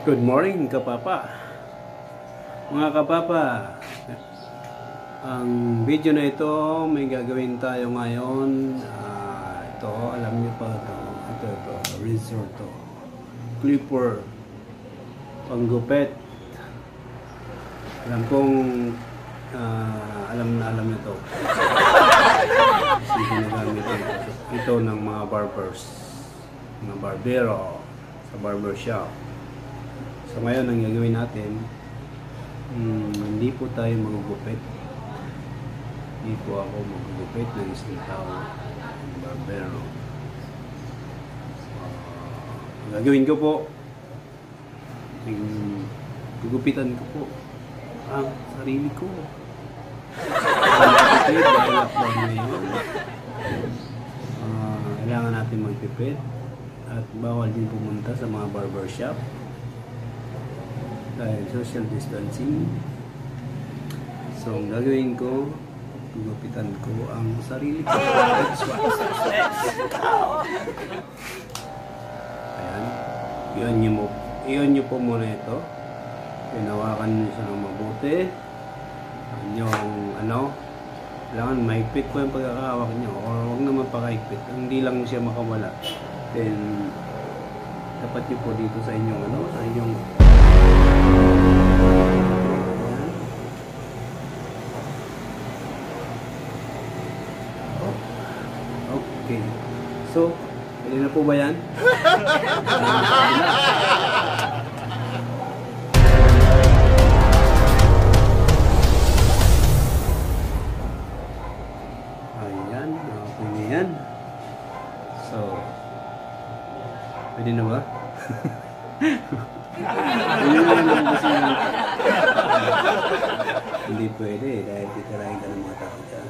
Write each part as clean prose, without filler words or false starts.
Good morning, kapapa. Mga kapapa, ang video na ito, may gagawin tayo ngayon. Ito, alam niyo pa ito. Ito, razor to. Clipper. Panggupit. Alam kong, alam niyo ito. Kasi ginagamit ito ng mga barbers. Mga barbero sa barbershop. So ngayon ang gagawin natin, hindi po tayo magugupit. Hindi po ako magugupit ng isang tao, barbero. Ang gagawin ko po, gugupitan ko po ang sarili ko. Kailangan natin magpipid at bawal din pumunta sa mga barbershop dahil social distancing. So ang gagawin ko, gugupitan ko ang sarili ko. Ayan, iyon nyo po muna ito. Pinawakan nyo siya ng mabuti. Kailangan mahigpit po yung pagkakahawak nyo, or huwag naman pakahigpit, hindi lang siya makawala. Then dapat nyo po dito sa inyong sa inyong okay. So, pwede na po ba yan? Ayan, okay na yan. So, pwede na ba? Hindi pwede dahil titirahin ka ng mga tao dyan.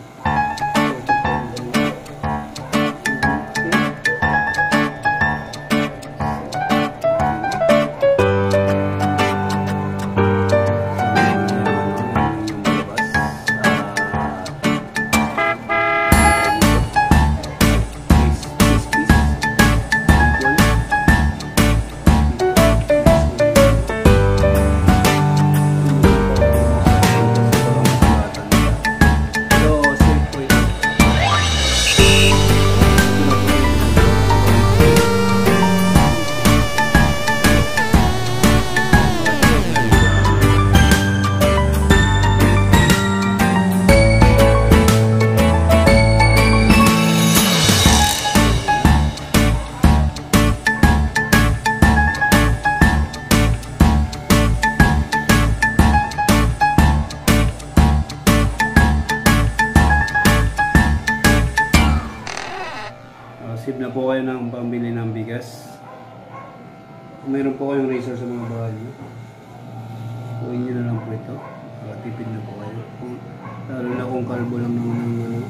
Save na po kayo ng pambili ng bigas. Kung mayroon po kayong razor sa mga bahay nyo, kuhin nyo na lang po ito. Tipid na po kayo. Lalo na kung kalbo lang ng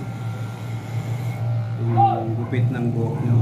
gupit ng buhok nyo.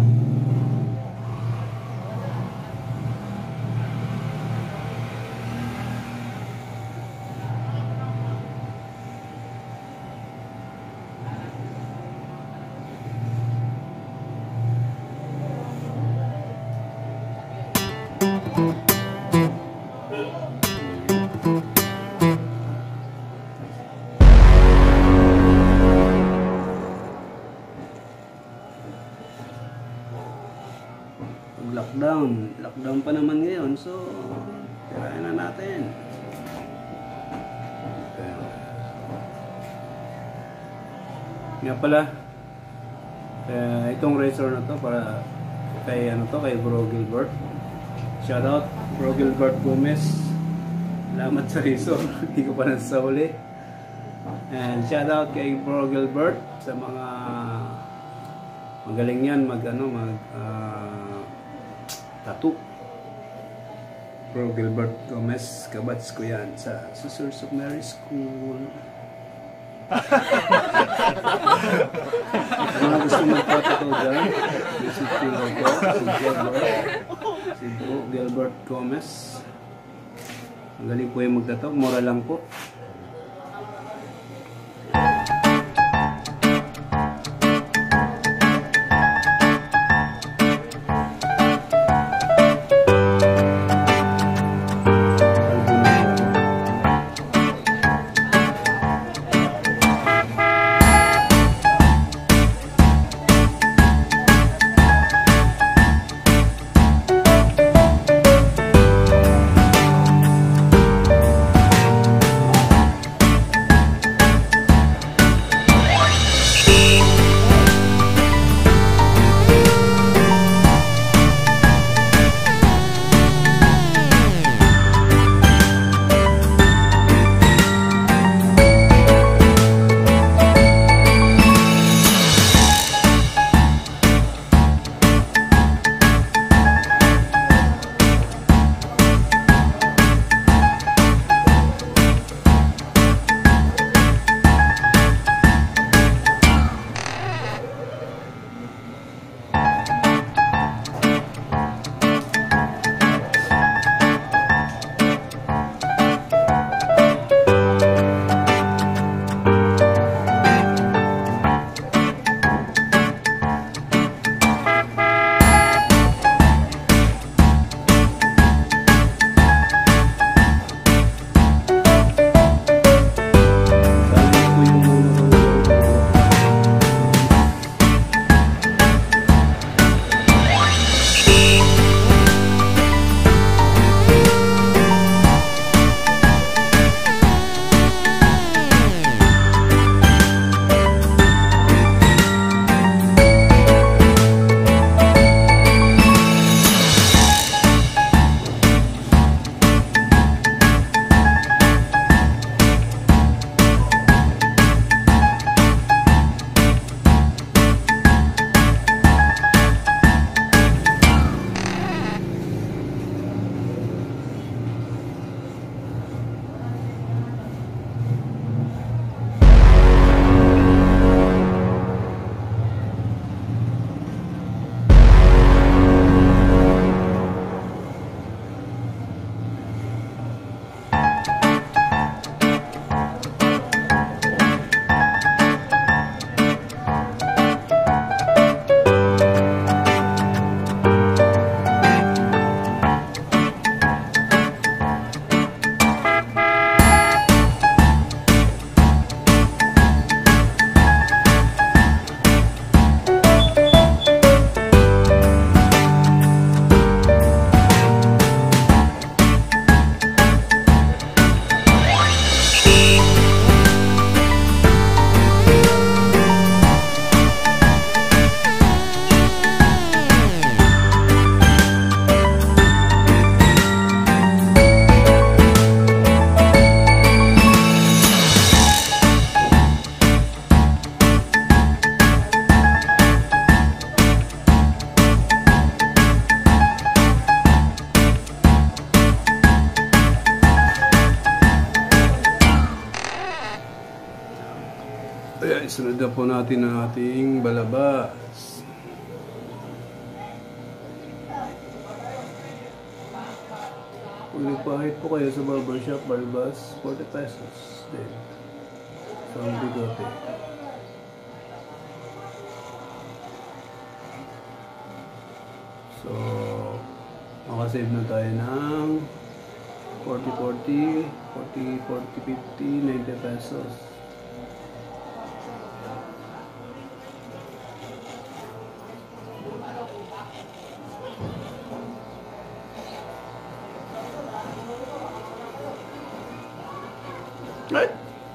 Lockdown pa naman ngayon, so tirayan na natin. Okay. Nga pala, itong razor na to para kay kay Bro Gilbert. Shout out Bro Gilbert Gomez. Salamat sa razor. Hindi ko pa nasahuli. And shout out kay Bro Gilbert sa mga magaling yan tattoo. Bro Gilbert Gomez, kabats ko yan sa Sisters of Mary School. Mga gusto magpatato dyan, visit ko si Bro Gilbert Gomez. Ang galing po yung magtato, mura lang po. Isunod na po natin ang ating balabas. Kung nagpahit po kayo sa barbershop, balbas, 40 pesos din. So, ang bigote. So, makasave na tayo ng 40, 50, 90 pesos. Right?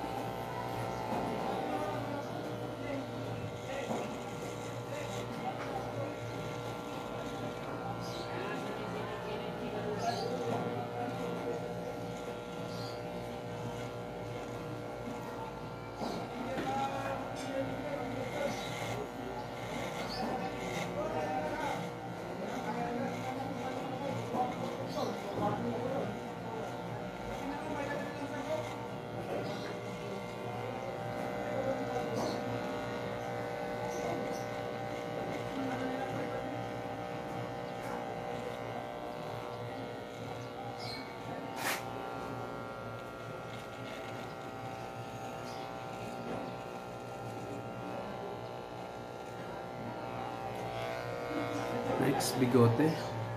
Next, bigote.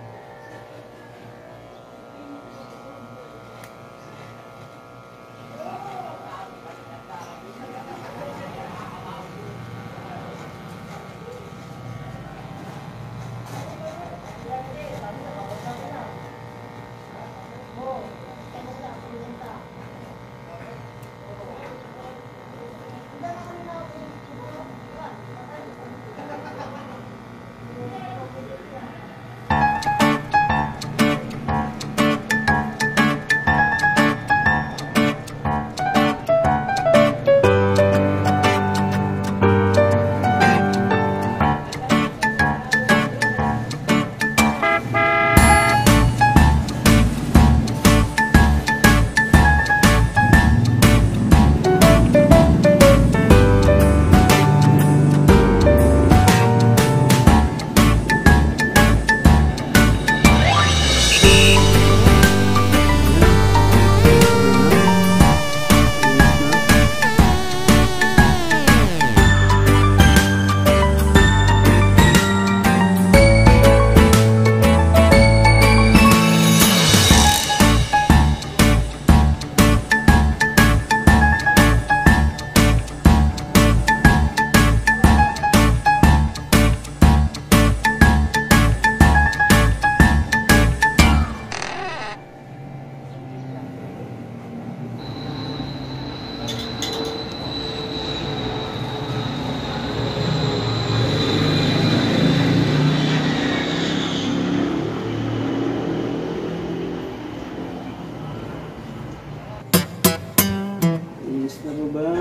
Na ba ba?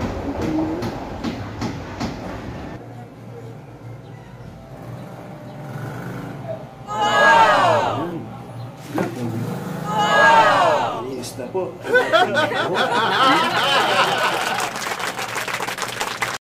Wow! Wow! Inis na po.